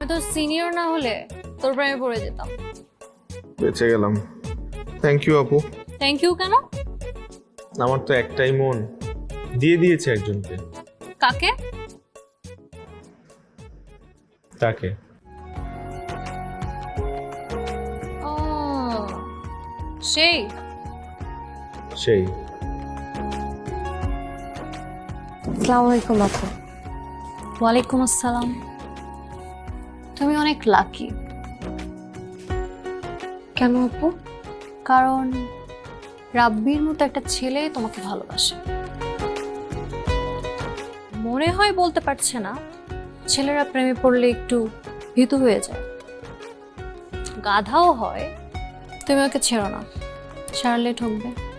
আমি তো সিনিয়র না হলে তোর প্রেমে পড়ে যেতাম। বেঁচে গেলাম। থ্যাংক ইউ আপু। থ্যাংক ইউ কেন? আমার তো একটাই মন, দিয়ে দিয়েছে একজনকে। কাকে? তাকে। ও সেই সেই। আসসালামু আলাইকুম আপু। ওয়ালাইকুম আসসালাম। তুমি অনেক লাকি। কেন আপু? কারণ রাব্বির মতো একটা ছেলে তোমাকে ভালোবাসে। মনে হয় বলতে পারছে না, ছেলেরা প্রেমে পড়লে একটু ভীতু হয়ে যায়, গাধাও হয়। তুমি ওকে ছেড়ো না, ছাড়লে ঠকবে।